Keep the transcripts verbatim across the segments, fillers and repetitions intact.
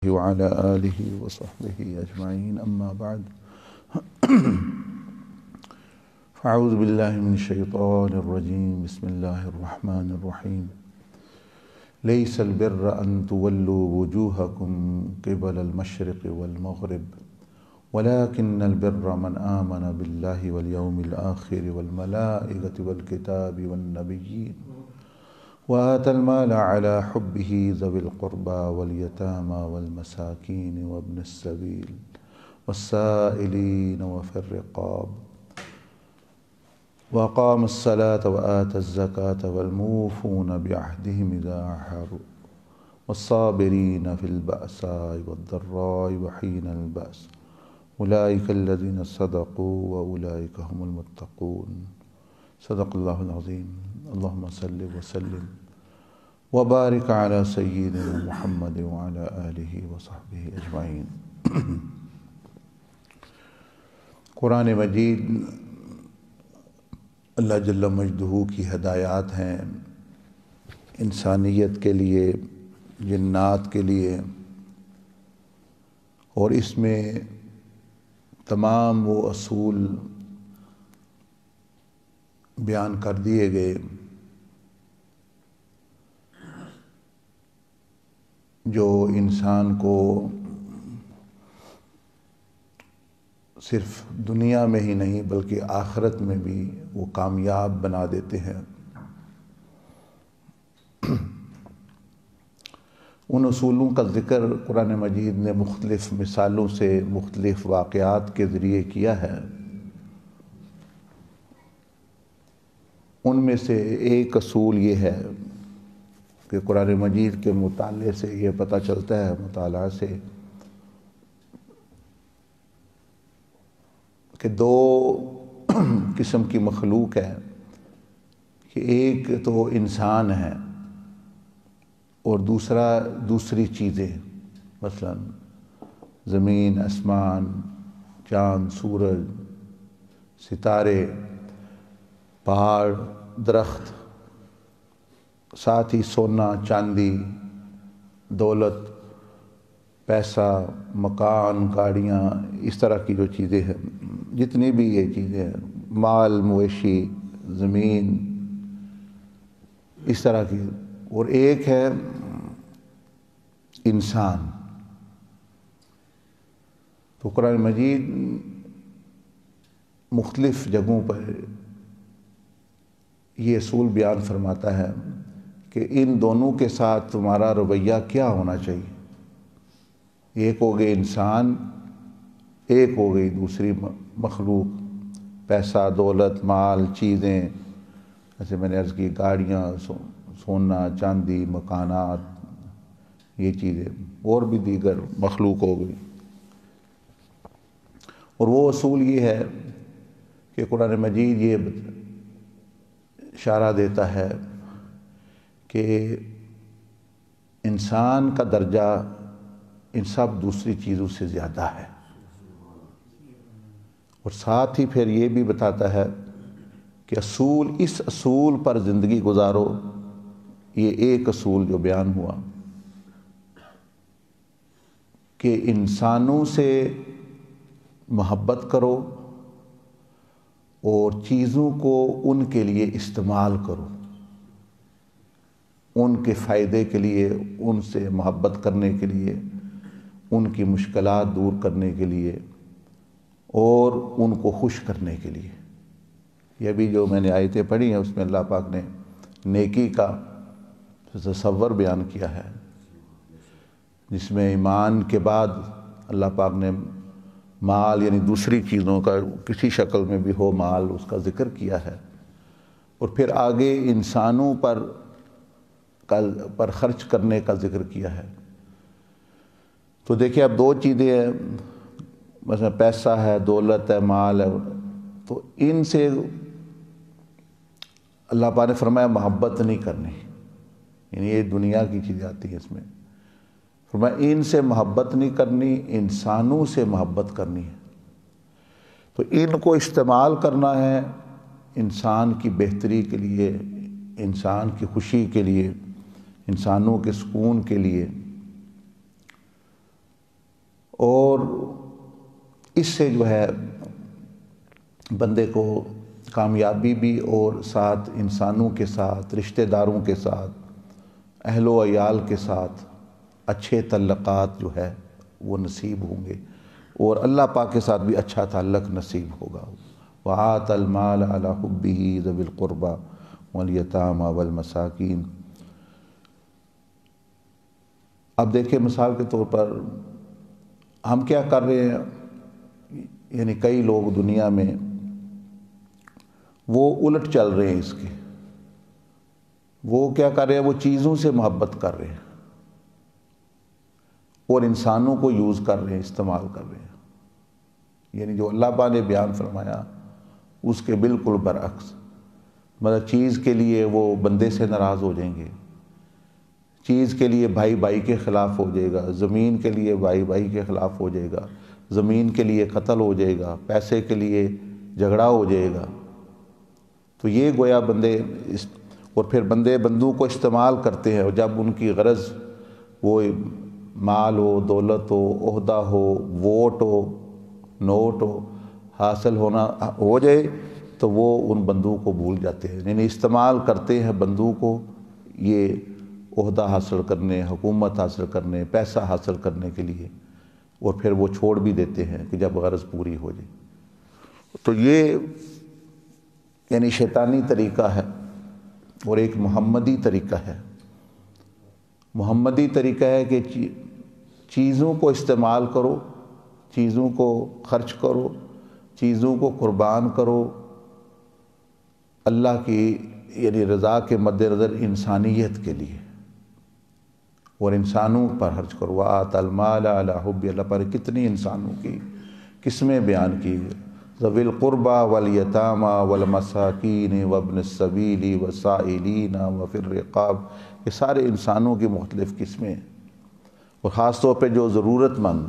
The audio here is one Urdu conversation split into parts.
وعلى آله وصحبه أجمعين أما بعد فأعوذ بالله من الشيطان الرجيم بسم الله الرحمن الرحيم ليس البر أن تولوا وجوهكم قبل المشرق والمغرب ولكن البر من آمن بالله واليوم الآخر والملائكة والكتاب والنبيين وآتى المال على حبه ذوي القربى واليتامى والمساكين وابن السبيل والسائلين وفي الرقاب وأقام الصلاة وآتى الزكاة والموفون بعهدهم إذا عاهدوا والصابرين في البأساء والضراء وحين البأس أولئك الذين صدقوا وأولئك هم المتقون صدق الله العظيم اللهم صل وسلم وبارك على سيدنا محمد وعلى آله وصحبه أجمعين۔ قرآن مجید اللہ جل مجدہ کی ہدایات ہیں انسانیت کے لیے، جنات کے لیے، اور اس میں تمام وہ اصول بیان کر دیے گئے جو انسان کو صرف دنیا میں ہی نہیں بلکہ آخرت میں بھی وہ کامیاب بنا دیتے ہیں۔ ان اصولوں کا ذکر قرآن مجید نے مختلف مثالوں سے، مختلف واقعات کے ذریعے کیا ہے۔ ان میں سے ایک اصول یہ ہے کہ قرآن مجید کے مطالعے سے یہ پتہ چلتا ہے، مطالعہ سے، کہ دو قسم کی مخلوق ہے، کہ ایک تو انسان ہے اور دوسرا دوسری چیزیں، مثلا زمین، آسمان، چاند، سورج، ستارے، پہاڑ، درخت، ساتھ ہی سونا، چاندی، دولت، پیسہ، مکان، گاڑیاں، اس طرح کی جو چیزیں ہیں، جتنی بھی یہ چیزیں ہیں، مال، مویشی، زمین، اس طرح کی، اور ایک ہے انسان۔ تو قرآن مجید مختلف جگہوں پر یہ اصول بیان فرماتا ہے کہ ان دونوں کے ساتھ تمہارا رویہ کیا ہونا چاہیے۔ ایک ہو گئے انسان، ایک ہو گئی دوسری مخلوق، پیسہ، دولت، مال، چیزیں، جیسے میں نے عرض کی، گاڑیاں، سونا، چاندی، مکانات، یہ چیزیں، اور بھی دیگر مخلوق ہو گئی۔ اور وہ اصول یہ ہے کہ قرآن مجید یہ اشارہ دیتا ہے کہ انسان کا درجہ ان سب دوسری چیزوں سے زیادہ ہے، اور ساتھ ہی پھر یہ بھی بتاتا ہے کہ اصول، اس اصول پر زندگی گزارو۔ یہ ایک اصول جو بیان ہوا کہ انسانوں سے محبت کرو اور چیزوں کو ان کے لیے استعمال کرو، ان کے فائدے کے لیے، ان سے محبت کرنے کے لیے، ان کی مشکلات دور کرنے کے لیے، اور ان کو خوش کرنے کے لیے۔ یہ بھی جو میں نے آیتیں پڑھی ہیں اس میں اللہ پاک نے نیکی کا تصور بیان کیا ہے، جس میں ایمان کے بعد اللہ پاک نے مال، یعنی دوسری چیزوں کا کسی شکل میں بھی ہو مال، اس کا ذکر کیا ہے، اور پھر آگے انسانوں پر پر خرچ کرنے کا ذکر کیا ہے۔ تو دیکھیں اب دو چیزیں ہیں، مثلا پیسہ ہے، دولت ہے، مال ہے، تو ان سے اللہ پاک نے فرمایا محبت نہیں کرنی، یعنی یہ دنیا کی چیزیں آتی ہیں اس میں، فرمایا ان سے محبت نہیں کرنی، انسانوں سے محبت کرنی ہے۔ تو ان کو استعمال کرنا ہے انسان کی بہتری کے لیے، انسان کی خوشی کے لیے، انسانوں کے سکون کے لیے۔ اور اس سے جو ہے بندے کو کامیابی بھی اور ساتھ انسانوں کے ساتھ، رشتہ داروں کے ساتھ، اہل و عیال کے ساتھ اچھے تعلقات جو ہے وہ نصیب ہوں گے، اور اللہ پاک کے ساتھ بھی اچھا تعلق نصیب ہوگا۔ وَآتَى الْمَالَ عَلَى حُبِّهِ ذَوِي الْقُرْبَى وَالْيَتَامَى وَالْمَسَاكِينِ۔ اب دیکھیں مثال کے طور پر ہم کیا کر رہے ہیں، یعنی کئی لوگ دنیا میں وہ الٹ چل رہے ہیں اس کے، وہ کیا کر رہے ہیں، وہ چیزوں سے محبت کر رہے ہیں اور انسانوں کو یوز کر رہے ہیں، استعمال کر رہے ہیں۔ یعنی جو اللہ پاک نے بیان فرمایا اس کے بالکل برعکس، مطلب چیز کے لیے وہ بندے سے ناراض ہو جائیں گے، چیز کے لیے بھائی بھائی کے خلاف ہو جائے گا، زمین کے لیے بھائی بھائی کے خلاف ہو جائے گا، زمین کے لیے قتل ہو جائے گا، پیسے کے لیے جھگڑا ہو جائے گا۔ تو یہ گویا بندے اس اور پھر بندے بندوں کو استعمال کرتے ہیں، اور جب ان کی غرض وہ مال ہو، دولت ہو، عہدہ ہو، ووٹ ہو، نوٹ ہو، حاصل ہونا ہو جائے تو وہ ان بندوں کو بھول جاتے ہیں، یعنی استعمال کرتے ہیں بندوں کو یہ عہدہ حاصل کرنے، حکومت حاصل کرنے، پیسہ حاصل کرنے کے لیے، اور پھر وہ چھوڑ بھی دیتے ہیں کہ جب غرض پوری ہو جائے۔ تو یہ یعنی شیطانی طریقہ ہے اور ایک محمدی طریقہ ہے۔ محمدی طریقہ ہے کہ چیزوں کو استعمال کرو، چیزوں کو خرچ کرو، چیزوں کو قربان کرو اللہ کی یعنی رضا کے مد نظر انسانیت کے لیے، اور انسانوں پر خرچ کرو۔ وَآتَى الْمَالَ عَلَى حُبِّهِ، اللہ پر کتنی انسانوں کی قسمیں بیان کی، ذوی القربى والیتامى والمساکین وابن السبیل والسائلین وفی الرقاب، یہ سارے انسانوں کی مختلف قسمیں ہیں، اور خاص طور پہ جو ضرورت مند۔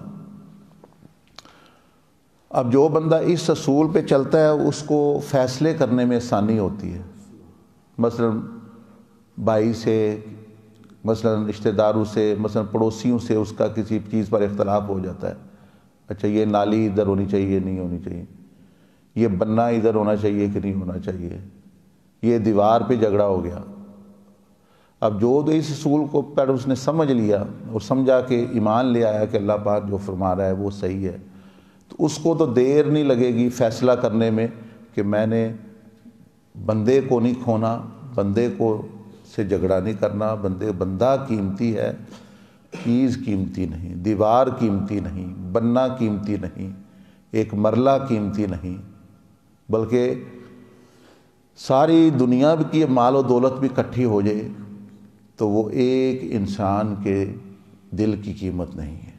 اب جو بندہ اس اصول پہ چلتا ہے اس کو فیصلے کرنے میں آسانی ہوتی ہے، مثلا بھائی سے، مثلا رشتہ داروں سے، مثلا پڑوسیوں سے اس کا کسی چیز پر اختلاف ہو جاتا ہے، اچھا یہ نالی ادھر ہونی چاہیے نہیں ہونی چاہیے، یہ بننا ادھر ہونا چاہیے کہ نہیں ہونا چاہیے، یہ دیوار پہ جھگڑا ہو گیا۔ اب جو تو اس اصول کو پر اس نے سمجھ لیا اور سمجھا کہ ایمان لے آیا کہ اللہ پاک جو فرما رہا ہے وہ صحیح ہے، تو اس کو تو دیر نہیں لگے گی فیصلہ کرنے میں کہ میں نے بندے کو نہیں کھونا، بندے کو سے جھگڑا نہیں کرنا، بندے بندہ قیمتی ہے، چیز قیمتی نہیں، دیوار قیمتی نہیں، بننا قیمتی نہیں، ایک مرلہ قیمتی نہیں، بلکہ ساری دنیا کی مال و دولت بھی اکٹھی ہو جائے تو وہ ایک انسان کے دل کی قیمت نہیں ہے،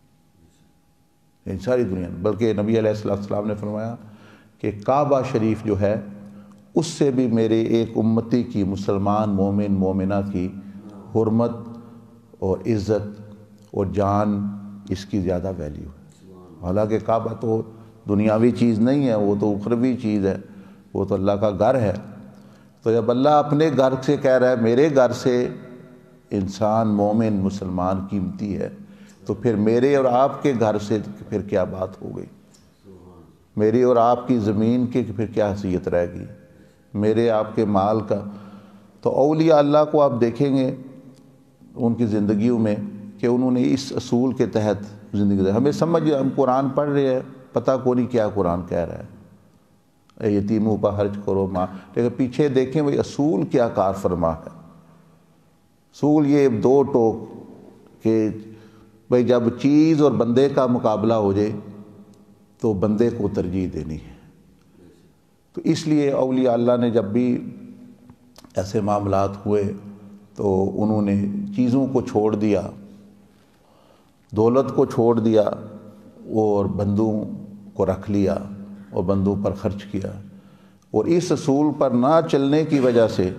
ان ساری دنیا، بلکہ نبی علیہ السلام نے فرمایا کہ کعبہ شریف جو ہے اس سے بھی میرے ایک امتی کی، مسلمان مومن مومنہ کی حرمت اور عزت اور جان اس کی زیادہ ویلیو ہے۔ حالانکہ کعبہ تو دنیاوی چیز نہیں ہے، وہ تو اخروی چیز ہے، وہ تو اللہ کا گھر ہے۔ تو جب اللہ اپنے گھر سے کہہ رہا ہے میرے گھر سے انسان مومن مسلمان قیمتی ہے، تو پھر میرے اور آپ کے گھر سے پھر کیا بات ہو گئی، میری اور آپ کی زمین کی پھر کیا حیثیت رہ گئی، میرے آپ کے مال کا۔ تو اولیاء اللہ کو آپ دیکھیں گے ان کی زندگیوں میں کہ انہوں نے اس اصول کے تحت زندگی دی۔ ہمیں سمجھ، ہم قرآن پڑھ رہے ہیں، پتہ کو نہیں کیا قرآن کہہ رہا ہے، اے یتیموں پر خرچ کرو ماں، لیکن پیچھے دیکھیں وہ اصول کیا کار فرما ہے۔ اصول یہ دو ٹوک کہ بھئی جب چیز اور بندے کا مقابلہ ہو جائے تو بندے کو ترجیح دینی ہے۔ تو اس لیے اولیاء اللہ نے جب بھی ایسے معاملات ہوئے تو انہوں نے چیزوں کو چھوڑ دیا، دولت کو چھوڑ دیا اور بندوں کو رکھ لیا اور بندوں پر خرچ کیا، اور اس اصول پر نہ چلنے کی وجہ سے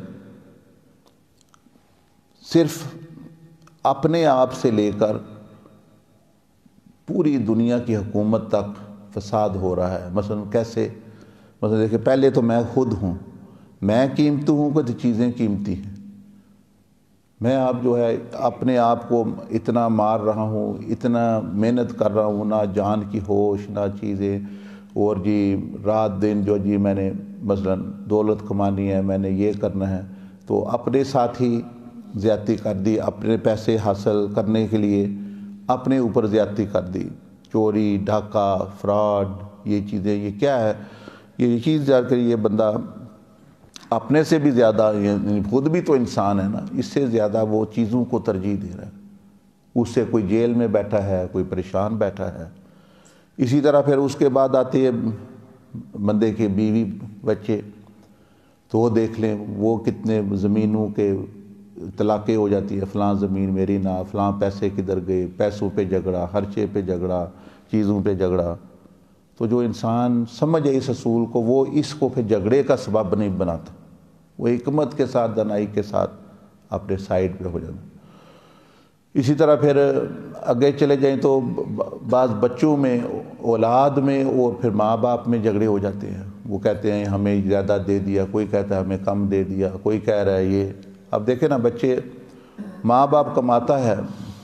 صرف اپنے آپ سے لے کر پوری دنیا کی حکومت تک فساد ہو رہا ہے۔ مثلا کیسے، مثلا دیکھیں پہلے تو میں خود ہوں، میں قیمتی ہوں کہ چیزیں قیمتی ہیں، میں آپ جو ہے اپنے آپ کو اتنا مار رہا ہوں، اتنا محنت کر رہا ہوں، نہ جان کی ہوش نہ چیزیں، اور جی رات دن جو جی میں نے مثلا دولت کمانی ہے، میں نے یہ کرنا ہے، تو اپنے ساتھ ہی زیادتی کر دی، اپنے پیسے حاصل کرنے کے لیے اپنے اوپر زیادتی کر دی، چوری ڈھاکہ فراڈ، یہ چیزیں، یہ کیا ہے، یہ چیز جا کر یہ بندہ اپنے سے بھی زیادہ، یعنی خود بھی تو انسان ہے نا، اس سے زیادہ وہ چیزوں کو ترجیح دے رہا ہے، اس سے کوئی جیل میں بیٹھا ہے، کوئی پریشان بیٹھا ہے۔ اسی طرح پھر اس کے بعد آتے ہیں بندے کے بیوی بچے، تو وہ دیکھ لیں وہ کتنے زمینوں کے طلاقیں ہو جاتی ہے، فلاں زمین میری نہ، فلاں پیسے کدھر گئے، پیسوں پہ جھگڑا، خرچے پہ جھگڑا، چیزوں پہ جھگڑا۔ تو جو انسان سمجھے اس اصول کو، وہ اس کو پھر جھگڑے کا سبب نہیں بناتا، وہ حکمت کے ساتھ، دانائی کے ساتھ اپنے سائڈ پہ ہو جاتا۔ اسی طرح پھر آگے چلے جائیں تو بعض بچوں میں، اولاد میں، اور پھر ماں باپ میں جھگڑے ہو جاتے ہیں، وہ کہتے ہیں ہمیں زیادہ دے دیا، کوئی کہتا ہے ہمیں کم دے دیا، کوئی کہہ رہا ہے یہ۔ اب دیکھیں نا، بچے، ماں باپ کماتا ہے،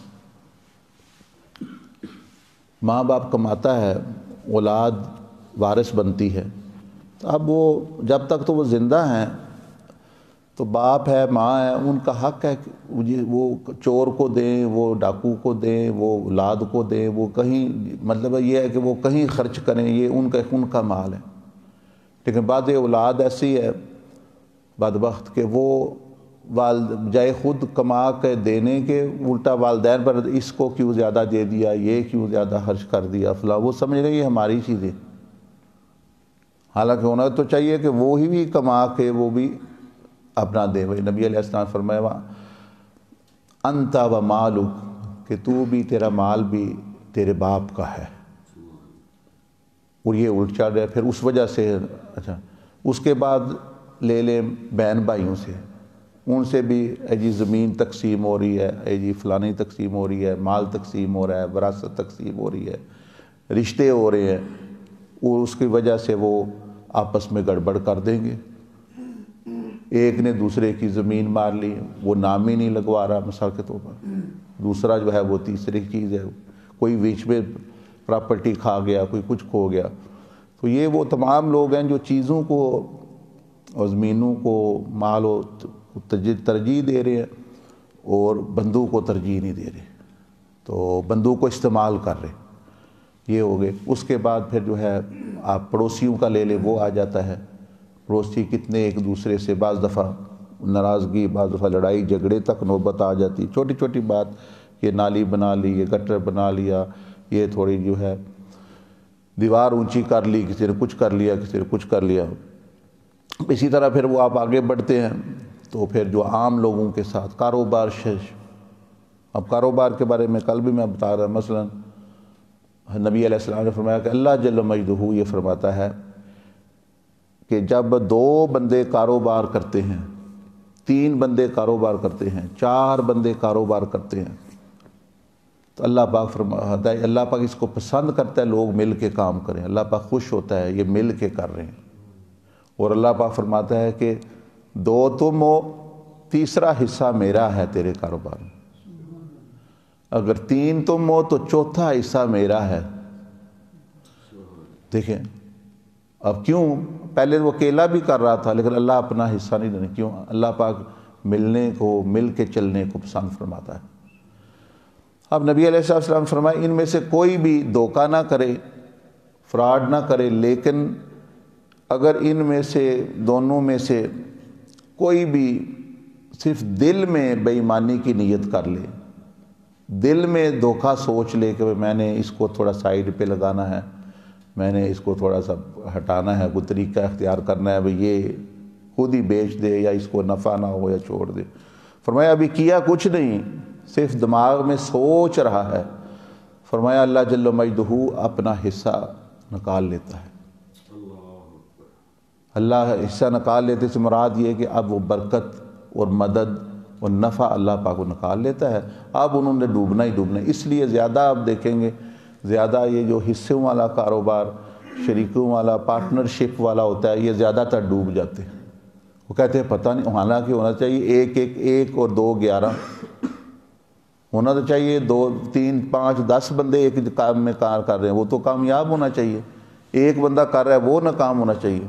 ماں باپ کماتا ہے، اولاد وارث بنتی ہے۔ اب وہ جب تک تو وہ زندہ ہیں تو باپ ہے، ماں ہے، ان کا حق ہے کہ وہ چور کو دیں، وہ ڈاکو کو دیں، وہ اولاد کو دیں، وہ کہیں، مطلب یہ ہے کہ وہ کہیں خرچ کریں، یہ ان کا ان کا مال ہے۔ لیکن بعض اولاد ایسی ہے بدبخت کہ وہ والد جائے خود کما کے دینے کے، الٹا والدین پر اس کو کیوں زیادہ دے دیا، یہ کیوں زیادہ خرچ کر دیا فلاں، وہ سمجھ رہے ہیں یہ ہماری چیزیں، حالانکہ ہونا تو چاہیے کہ وہ ہی بھی کما کے وہ بھی اپنا دے۔ بھائی نبی علیہ السلام فرمایا انت و مالک، کہ تو بھی، تیرا مال بھی تیرے باپ کا ہے، اور یہ الٹ چل رہا ہے۔ پھر اس وجہ سے، اچھا اس کے بعد لے لیں بہن بھائیوں سے، ان سے بھی اے جی زمین تقسیم ہو رہی ہے، اے جی فلانی تقسیم ہو رہی ہے، مال تقسیم ہو رہا ہے، وراثت تقسیم ہو رہی ہے، رشتے ہو رہے ہیں، اور اس کی وجہ سے وہ آپس میں گڑبڑ کر دیں گے۔ ایک نے دوسرے کی زمین مار لی، وہ نام ہی نہیں لگوا رہا مثال کے طور پر، دوسرا جو ہے وہ تیسری چیز ہے، کوئی بیچ میں پراپرٹی کھا گیا، کوئی کچھ کھو گیا۔ تو یہ وہ تمام لوگ ہیں جو چیزوں کو اور زمینوں کو، مال و ترجیح دے رہے ہیں، اور بندوں کو ترجیح نہیں دے رہے، تو بندوں کو استعمال کر رہے، یہ ہو گئے۔ اس کے بعد پھر جو ہے آپ پڑوسیوں کا لے لیں، وہ آ جاتا ہے، پڑوسی کتنے ایک دوسرے سے بعض دفعہ ناراضگی، بعض دفعہ لڑائی جھگڑے تک نوبت آ جاتی، چھوٹی چھوٹی بات، یہ نالی بنا لی، یہ گٹر بنا لیا، یہ تھوڑی جو ہے دیوار اونچی کر لی، کسی نے کچھ کر لیا، کسی نے کچھ کر لیا۔ اسی طرح پھر وہ آپ آگے بڑھتے ہیں تو پھر جو عام لوگوں کے ساتھ کاروبار شش، اب کاروبار کے بارے میں کل بھی میں بتا رہا، مثلا نبی علیہ السلام نے فرمایا کہ اللہ جل مجدہ یہ فرماتا ہے کہ جب دو بندے کاروبار کرتے ہیں، تین بندے کاروبار کرتے ہیں، چار بندے کاروبار کرتے ہیں، تو اللہ پاک فرماتا ہے، اللہ پاک اس کو پسند کرتا ہے لوگ مل کے کام کریں، اللہ پاک خوش ہوتا ہے یہ مل کے کر رہے ہیں۔ اور اللہ پاک فرماتا ہے کہ دو تم ہو، تیسرا حصہ میرا ہے تیرے کاروبار میں، اگر تین تم ہو تو چوتھا حصہ میرا ہے۔ دیکھیں اب کیوں، پہلے وہ اکیلا بھی کر رہا تھا لیکن اللہ اپنا حصہ نہیں دینے، کیوں؟ اللہ پاک ملنے کو، مل کے چلنے کو پسند فرماتا ہے۔ اب نبی علیہ السلام فرمائے ان میں سے کوئی بھی دھوکہ نہ کرے، فراڈ نہ کرے، لیکن اگر ان میں سے دونوں میں سے کوئی بھی صرف دل میں بے ایمانی کی نیت کر لے، دل میں دھوکہ سوچ لے کہ میں نے اس کو تھوڑا سائیڈ پہ لگانا ہے، میں نے اس کو تھوڑا سا ہٹانا ہے، کوئی طریقہ اختیار کرنا ہے، بھئی یہ خود ہی بیچ دے یا اس کو نفع نہ ہو یا چھوڑ دے۔ فرمایا ابھی کیا کچھ نہیں، صرف دماغ میں سوچ رہا ہے، فرمایا اللہ جل مجدہ اپنا حصہ نکال لیتا ہے۔ اللہ حصہ نکال لیتے سے مراد یہ کہ اب وہ برکت اور مدد اور نفع اللہ پاک کو نکال لیتا ہے، اب انہوں نے ڈوبنا ہی ڈوبنا ہے۔ اس لیے زیادہ آپ دیکھیں گے، زیادہ یہ جو حصوں والا کاروبار، شریکوں والا، پارٹنرشپ والا ہوتا ہے، یہ زیادہ تر ڈوب جاتے ہیں، وہ کہتے ہیں پتہ نہیں، حالانکہ ہونا چاہیے ایک ایک ایک اور دو گیارہ ہونا تو چاہیے، دو تین پانچ دس بندے ایک کام میں کار کر رہے ہیں، وہ تو کامیاب ہونا چاہیے، ایک بندہ کر رہا ہے وہ ناکام ہونا چاہیے۔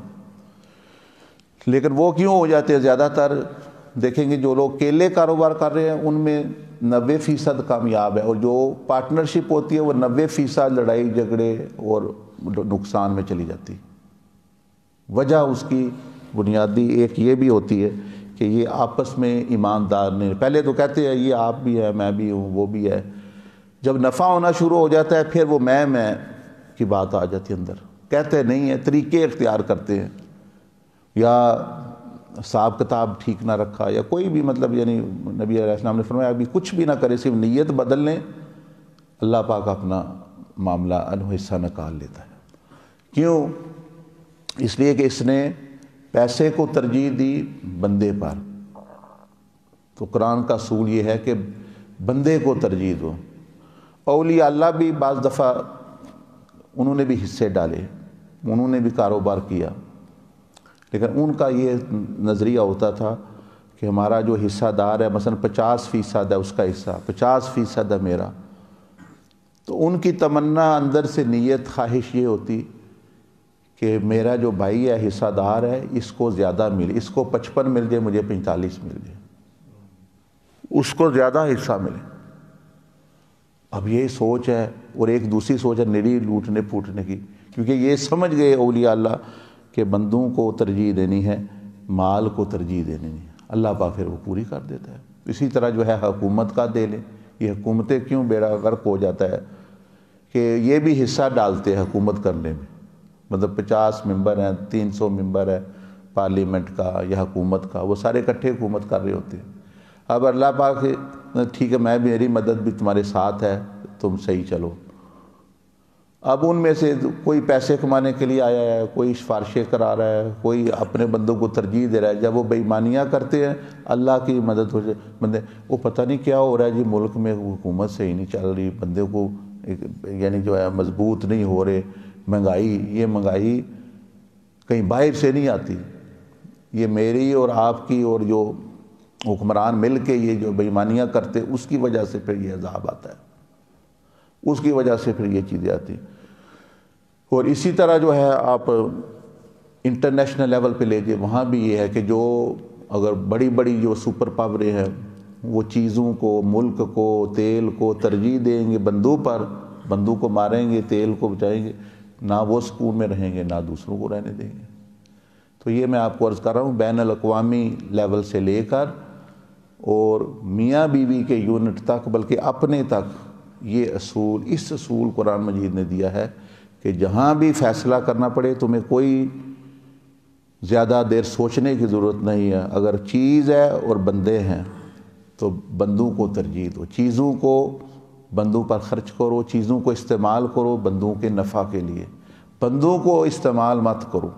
لیکن وہ کیوں ہو جاتے ہیں؟ زیادہ تر دیکھیں گے جو لوگ اکیلے کاروبار کر رہے ہیں ان میں نوے فیصد کامیاب ہے، اور جو پارٹنرشپ ہوتی ہے وہ نوے فیصد لڑائی جھگڑے اور نقصان میں چلی جاتی۔ وجہ اس کی بنیادی ایک یہ بھی ہوتی ہے کہ یہ آپس میں ایماندار نہیں، پہلے تو کہتے ہیں یہ آپ بھی ہے میں بھی ہوں وہ بھی ہے، جب نفع ہونا شروع ہو جاتا ہے پھر وہ میں میں کی بات آ جاتی ہے اندر، کہتے نہیں ہیں، طریقے اختیار کرتے ہیں، یا حساب کتاب ٹھیک نہ رکھا یا کوئی بھی مطلب، یعنی نبی علیہ السلام نے فرمایا ابھی کچھ بھی نہ کرے، صرف نیت بدل لیں، اللہ پاک اپنا معاملہ انو حصہ نکال لیتا ہے۔ کیوں؟ اس لیے کہ اس نے پیسے کو ترجیح دی بندے پر۔ تو قرآن کا اصول یہ ہے کہ بندے کو ترجیح دو۔ اولیاء اللہ بھی بعض دفعہ انہوں نے بھی حصے ڈالے، انہوں نے بھی کاروبار کیا، لیکن ان کا یہ نظریہ ہوتا تھا کہ ہمارا جو حصہ دار ہے مثلا پچاس فیصد ہے اس کا حصہ، پچاس فیصد ہے میرا، تو ان کی تمنا اندر سے نیت خواہش یہ ہوتی کہ میرا جو بھائی ہے حصہ دار ہے اس کو زیادہ ملے، اس کو پچپن مل جائے مجھے پینتالیس مل جائے، اس کو زیادہ حصہ ملے۔ اب یہ سوچ ہے، اور ایک دوسری سوچ ہے نری لوٹنے پھوٹنے کی، کیونکہ یہ سمجھ گئے اولیاء اللہ کہ بندوں کو ترجیح دینی ہے، مال کو ترجیح دینی ہے، اللہ پاک پھر وہ پوری کر دیتا ہے۔ اسی طرح جو ہے حکومت کا دے لیں، یہ حکومتیں کیوں بیڑا غرق ہو جاتا ہے کہ یہ بھی حصہ ڈالتے ہیں حکومت کرنے میں، مطلب پچاس ممبر ہیں، تین سو ممبر ہے پارلیمنٹ کا یا حکومت کا، وہ سارے اکٹھے حکومت کر رہے ہوتے ہیں۔ اب اللہ پاک ٹھیک ہے میں میری مدد بھی تمہارے ساتھ ہے، تم صحیح چلو۔ اب ان میں سے کوئی پیسے کمانے کے لیے آیا ہے، کوئی سفارشیں کرا رہا ہے، کوئی اپنے بندوں کو ترجیح دے رہا ہے، جب وہ بے ایمانیاں کرتے ہیں اللہ کی مدد ہو جائے بندے، وہ پتہ نہیں کیا ہو رہا ہے جی ملک میں، حکومت صحیح نہیں چل رہی، بندے کو یعنی جو ہے مضبوط نہیں ہو رہے، مہنگائی، یہ مہنگائی کہیں باہر سے نہیں آتی، یہ میری اور آپ کی اور جو حکمران مل کے یہ جو بے ایمانیاں کرتے اس کی وجہ سے پھر یہ عذاب آتا ہے، اس کی وجہ سے پھر یہ چیزیں آتی۔ اور اسی طرح جو ہے آپ انٹرنیشنل لیول پہ لے جائے، وہاں بھی یہ ہے کہ جو اگر بڑی بڑی جو سپر پاوریں ہیں وہ چیزوں کو، ملک کو، تیل کو ترجیح دیں گے بندوں پر، بندوں کو ماریں گے، تیل کو بچائیں گے، نہ وہ سکون میں رہیں گے نہ دوسروں کو رہنے دیں گے۔ تو یہ میں آپ کو عرض کر رہا ہوں بین الاقوامی لیول سے لے کر اور میاں بیوی کے یونٹ تک، بلکہ اپنے تک، یہ اصول، اس اصول قرآن مجید نے دیا ہے کہ جہاں بھی فیصلہ کرنا پڑے تمہیں کوئی زیادہ دیر سوچنے کی ضرورت نہیں ہے، اگر چیز ہے اور بندے ہیں تو بندوں کو ترجیح دو، چیزوں کو بندوں پر خرچ کرو، چیزوں کو استعمال کرو بندوں کے نفع کے لیے، بندوں کو استعمال مت کرو،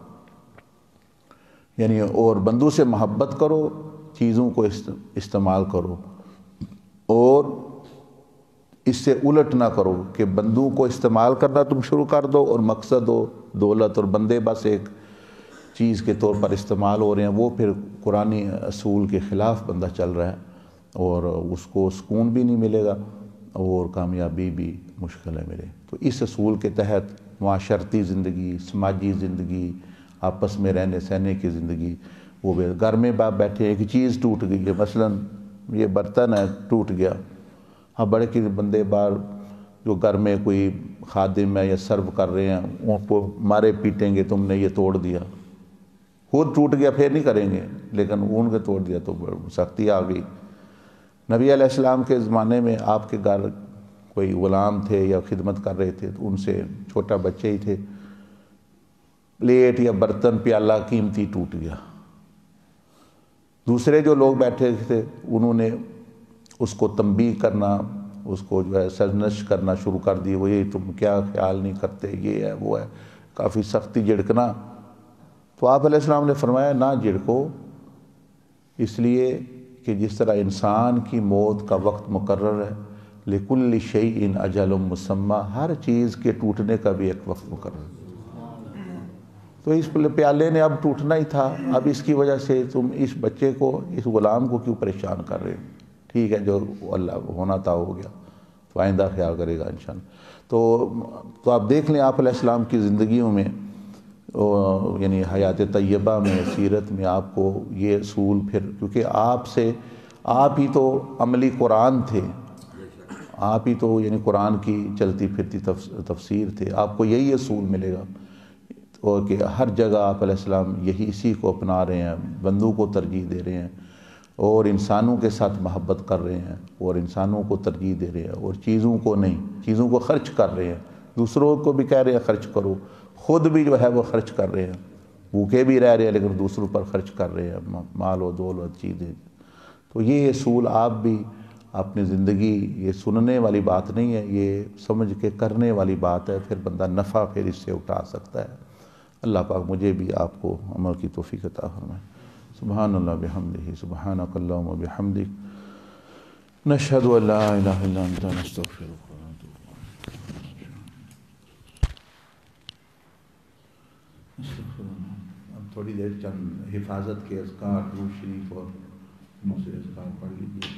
یعنی اور بندوں سے محبت کرو، چیزوں کو استعمال کرو، اور اس سے الٹ نہ کرو کہ بندوں کو استعمال کرنا تم شروع کر دو اور مقصد ہو دولت، اور بندے بس ایک چیز کے طور پر استعمال ہو رہے ہیں، وہ پھر قرآنی اصول کے خلاف بندہ چل رہا ہے، اور اس کو سکون بھی نہیں ملے گا اور کامیابی بھی مشکل ہے ملے۔ تو اس اصول کے تحت معاشرتی زندگی، سماجی زندگی، آپس میں رہنے سہنے کی زندگی، وہ گھر میں باپ بیٹھے ایک چیز ٹوٹ گئی ہے، مثلا یہ برتن ہے ٹوٹ گیا، ہاں بڑے کے بندے باہر جو گھر میں کوئی خادم ہے یا سرو کر رہے ہیں ان کو مارے پیٹیں گے، تم نے یہ توڑ دیا، خود ٹوٹ گیا پھر نہیں کریں گے، لیکن ان کے توڑ دیا تو سختی آ گئی۔ نبی علیہ السلام کے زمانے میں آپ کے گھر کوئی غلام تھے یا خدمت کر رہے تھے تو ان سے چھوٹا بچے ہی تھے، پلیٹ یا برتن پیالہ قیمتی ٹوٹ گیا، دوسرے جو لوگ بیٹھے تھے انہوں نے اس کو تنبیہ کرنا، اس کو جو ہے سرزنش کرنا شروع کر دی، وہ یہ تم کیا خیال نہیں کرتے، یہ ہے وہ ہے، کافی سختی جھڑکنا۔ تو آپ علیہ السلام نے فرمایا نہ جھڑکو، اس لیے کہ جس طرح انسان کی موت کا وقت مقرر ہے، لِكُلِّ شَيْءٍ أَجَلٌ مُّسَمًّى، ہر چیز کے ٹوٹنے کا بھی ایک وقت مقرر ہے۔ تو اس پیالے نے اب ٹوٹنا ہی تھا، اب اس کی وجہ سے تم اس بچے کو، اس غلام کو کیوں پریشان کر رہے ہو؟ ٹھیک ہے، جو اللہ ہونا تھا ہو گیا، تو آئندہ خیال کرے گا انشاءاللہ۔ تو تو آپ دیکھ لیں آپ علیہ السلام کی زندگیوں میں، یعنی حیات طیبہ میں، سیرت میں آپ کو یہ اصول، پھر کیونکہ آپ سے آپ ہی تو عملی قرآن تھے، آپ ہی تو یعنی قرآن کی چلتی پھرتی تفسیر تھے، آپ کو یہی اصول ملے گا، اور کہ ہر جگہ آپ علیہ السلام یہی اسی کو اپنا رہے ہیں، بندوں کو ترجیح دے رہے ہیں، اور انسانوں کے ساتھ محبت کر رہے ہیں، اور انسانوں کو ترجیح دے رہے ہیں، اور چیزوں کو نہیں، چیزوں کو خرچ کر رہے ہیں، دوسروں کو بھی کہہ رہے ہیں خرچ کرو، خود بھی جو ہے وہ خرچ کر رہے ہیں، بھوکے بھی رہ رہے ہیں لیکن دوسروں پر خرچ کر رہے ہیں مال و دولت چیزیں۔ تو یہ اصول آپ بھی اپنی زندگی، یہ سننے والی بات نہیں ہے، یہ سمجھ کے کرنے والی بات ہے، پھر بندہ نفع پھر اس سے اٹھا سکتا ہے۔ اللہ پاک مجھے بھی آپ کو عمل کی توفیق عطا فرمائے۔ سبحان اللہ بحمدہ، سبحانک اللہم وبحمدک، نشہد ان لا الہ الا انت، نستغفرک ونتوب الیک۔ اب تھوڑی دیر چند حفاظت کے اذکار، درود شریف اور دوسرے اذکار پڑھ لیجیے۔